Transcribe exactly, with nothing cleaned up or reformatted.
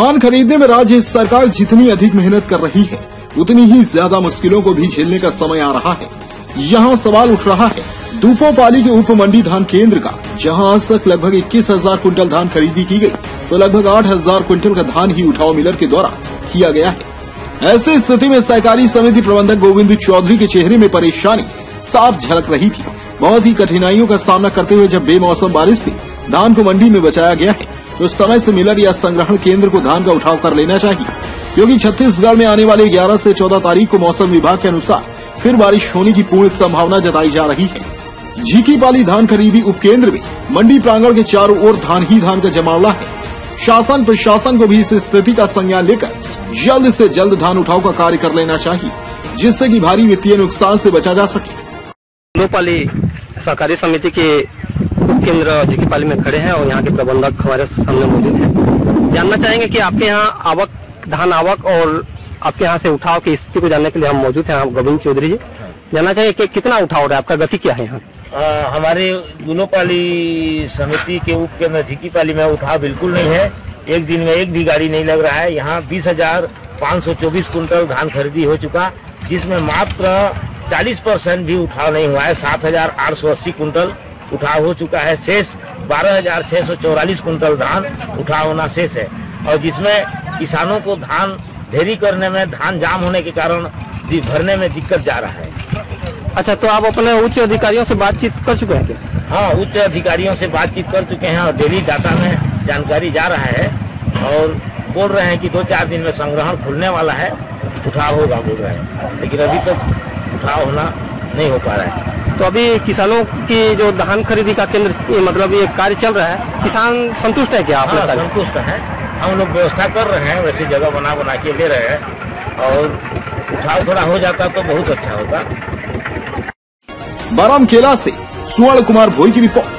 धान खरीदने में राज्य सरकार जितनी अधिक मेहनत कर रही है, उतनी ही ज्यादा मुश्किलों को भी झेलने का समय आ रहा है। यहाँ सवाल उठ रहा है दूपोपाली के उप मंडी धान केंद्र का, जहाँ आज तक लगभग इक्कीस हजार क्विंटल धान खरीदी की गई, तो लगभग आठ हजार क्विंटल का धान ही उठाव मिलर के द्वारा किया गया है। ऐसी स्थिति में सहकारी समिति प्रबंधक गोविंद चौधरी के चेहरे में परेशानी साफ झलक रही थी। बहुत ही कठिनाइयों का सामना करते हुए जब बेमौसम बारिश से धान को मंडी में बचाया गया है, तो समय से मिलर या संग्रहण केंद्र को धान का उठाव कर लेना चाहिए, क्योंकि छत्तीसगढ़ में आने वाले ग्यारह से चौदह तारीख को मौसम विभाग के अनुसार फिर बारिश होने की पूर्ण संभावना जताई जा रही है। झीकीपाली धान खरीदी उपकेंद्र में मंडी प्रांगण के चारों ओर धान ही धान का जमावड़ा है। शासन प्रशासन को भी इस स्थिति का संज्ञान लेकर जल्द से जल्द धान उठाव का कार्य कर लेना चाहिए, जिससे कि भारी वित्तीय नुकसान से बचा जा सके। दूपोपाली सहकारी समिति के उप केंद्र झीकीपाली में खड़े हैं और यहाँ के प्रबंधक हमारे सामने मौजूद हैं। जानना चाहेंगे कि आपके यहाँ आवक, धान आवक और आपके यहाँ से उठाव की स्थिति को जानने के लिए हम मौजूद हैं। हम गोविंद चौधरी जी, जानना चाहिए कि कितना उठाव रहा है, आपका गति क्या है यहाँ? आ, हमारे दूपोपाली समिति के उप केंद्र झीकीपाली में उठाव बिल्कुल नहीं है। एक दिन में एक भी गाड़ी नहीं लग रहा है। यहाँ बीस हजार पाँच सौ चौबीस कुंटल धान खरीदी हो चुका, जिसमें मात्र चालीस परसेंट भी उठाव नहीं हुआ है। सात हजार आठ सौ अस्सी कुंटल उठाव हो चुका है। शेष बारह हजार छह सौ चौवालीस कुंटल धान उठाव होना शेष है, और जिसमें किसानों को धान ढेरी करने में, धान जाम होने के कारण भरने में दिक्कत जा रहा है। अच्छा, तो आप अपने उच्च अधिकारियों से बातचीत कर चुके हैं क्या? हाँ, उच्च अधिकारियों से बातचीत कर चुके हैं और डेली डाटा में जानकारी जा रहा है और बोल रहे हैं कि दो चार दिन में संग्रहण खुलने वाला है, उठाव होगा बोल रहे हैं, लेकिन अभी तक उठाव होना नहीं हो पा रहा है। तो अभी किसानों की जो धान खरीदी का केंद्र, मतलब ये कार्य चल रहा है, किसान संतुष्ट है क्या? हाँ, संतुष्ट है। हम लोग व्यवस्था कर रहे हैं, वैसे जगह बना बना के ले रहे हैं, और उठाव थोड़ा हो जाता तो बहुत अच्छा होता। बारामकेला से सुवर्ण कुमार भोई की रिपोर्ट।